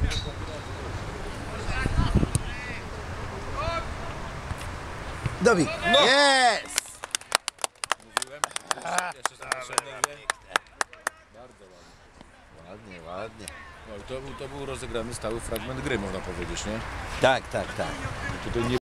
Dobik. No. Jest! Mówiłem? Jeszcze są potrzebne dwie. Bardzo ładnie. Ładnie, ładnie. No i to był rozegrany stały fragment gry, można powiedzieć, nie? Tak, tak, tak. Tutaj nie